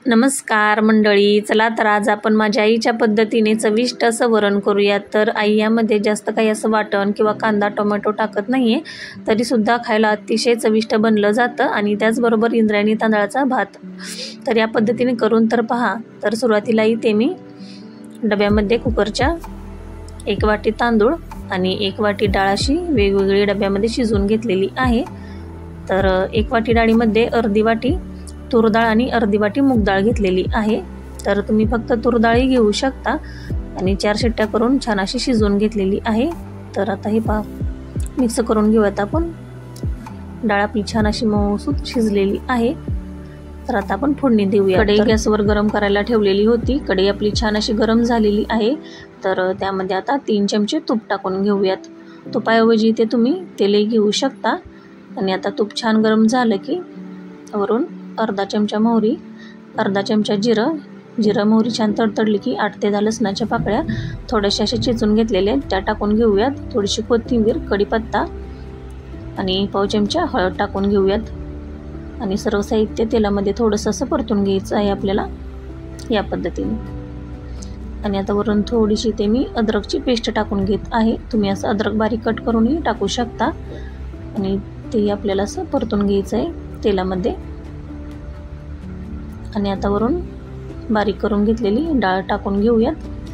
नमस्कार मंडळी, चला तर आज आपण माझ्या आईच्या पद्धतीने चविष्ट असं वरण करूयात। तर आई यामध्ये जास्त काही असं वाटण किंवा कांदा टोमॅटो टाकत नाही आहे, तरीसुद्धा खायला अतिशय चविष्ट बनलं जातं आणि त्याचबरोबर इंद्रायणी तांदळाचा भात। तर या पद्धतीने करून तर पहा। तर सुरुवातीला इथे मी डब्यामध्ये कुकरच्या 1 वाटी तांदूळ आणि 1 वाटी डाळ अशी वेगवेगळी डब्यामध्ये शिजवून घेतलेली आहे। तर 1 वाटी डाळीमध्ये अर्धी वाटी तूर डाळ आणि अर्धी वाटी मूग डाळ घेतलेली आहे। तर तुम्ही फक्त तूर डाळही घेऊ शकता आणि 4 शिट्ट्या करून छान अशी शिजवून घेतलेली आहे। तर आता हे मिक्स करून घेऊयात आपण। डाळ आपली छान अशी मऊसूत शिजलेली आहे। तर आता आपण फोडणी देऊया। कढई गॅसवर गरम करायला ठेवलेली होती। कढई आपली छान अशी गरम झालेली आहे। तर त्यामध्ये आता 3 चमचे तूप टाकून घेऊयात। तुपाऐवजी ते तुम्ही तेलही घेऊ शकता। आणि आता तूप छान गरम झालं की वरून अर्धा चमचा मोहरी, अर्धा चमचा जिरं मोहरी छान तडतडली की 8 ते 10 लसणाच्या पाकळ्या थोड्याशा अशा चिचून घेतलेल्या त्या टाकून घेऊयात। थोडीशी कोथिंबीर, कढीपत्ता आणि पाव चमचा हळद टाकून घेऊयात। आणि सर्व साहित्य तेलामध्ये थोडंसं असं परतून घ्यायचं आहे आपल्याला या पद्धतीने। आणि आता वरून थोडीशी ते मी अद्रकची पेस्ट टाकून घेत आहे। तुम्ही असं अद्रक बारीक कट करूनही टाकू शकता। आणि ते आपल्याला असं परतून घ्यायचं आहे तेलामध्ये। आणि आता वरून बारीक करून घेतलेली डाळ टाकून घेऊयात।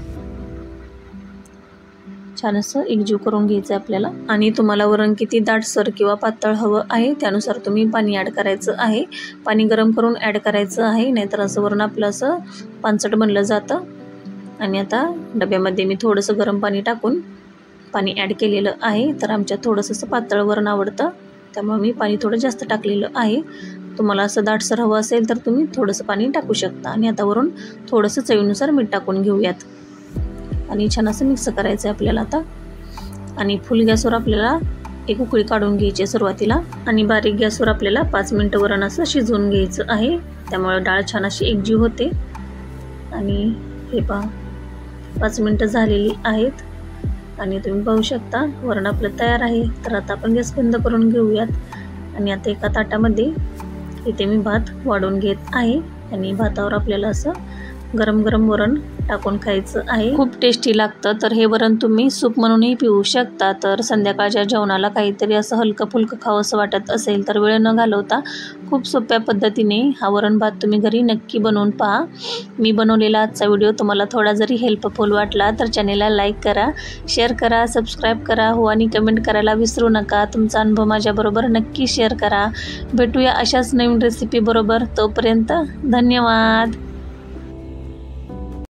छान असं एकजीव करून घ्यायचं आपल्याला। आणि तुम्हाला वरण किती दाटसर किंवा पातळ हवं आहे त्यानुसार तुम्ही पाणी ॲड करायचं आहे। पाणी गरम करून ॲड करायचं आहे, नाहीतर असं वरण आपलं असं पांचट बनलं जातं। आणि आता डब्यामध्ये मी थोडंसं गरम पाणी टाकून पाणी ॲड केलेलं आहे। तर आमच्यात थोडंसं असं पातळ वरण आवडतं, त्यामुळे मी पाणी थोडं जास्त टाकलेलं आहे। तुम्हाला असं दाटसर हवं असेल तर तुम्ही थोडंसं पाणी टाकू शकता। आणि आता वरून थोडंसं चवीनुसार मीठ टाकून घेऊयात आणि छान असं मिक्स करायचं आहे आपल्याला आता। आणि फुल गॅसवर आपल्याला एक उकळी काढून घ्यायची सुरुवातीला आणि बारीक गॅसवर आपल्याला 5 मिनिटं वरण असं शिजवून घ्यायचं आहे। त्यामुळे डाळ छान अशी एकजीव होते। आणि हे पहा 5 मिनिटं झालेली आहेत आणि तुम्ही पाहू शकता वरण आपलं तयार आहे। तर आता आपण गॅस बंद करून घेऊयात। आणि आता एका ताटामध्ये इथे मी भात वाढून घेत आहे आणि भातावर आपल्याला असं गरम गरम वरण टाकून खायचं आहे। खूप टेस्टी लागतं। तर हे वरण तुम्ही सूप म्हणूनही पिऊ शकता। तर संध्याकाळच्या जेवणाला काहीतरी असं हलकं फुलकं खावंसं वाटत असेल तर वेळ न घालवता खूप सोप्या पद्धतीने हा वरण भात तुम्ही घरी नक्की बनवून पहा। मी बनवलेला आजचा व्हिडिओ तुम्हाला थोडा जरी हेल्पफुल वाटला तर चॅनेलला लाईक करा, शेअर करा, सबस्क्राईब करा हो आणि कमेंट करायला विसरू नका। तुमचा अनुभव माझ्याबरोबर नक्की शेअर करा। भेटूया अशाच नवीन रेसिपी बरोबर। तोपर्यंत धन्यवाद।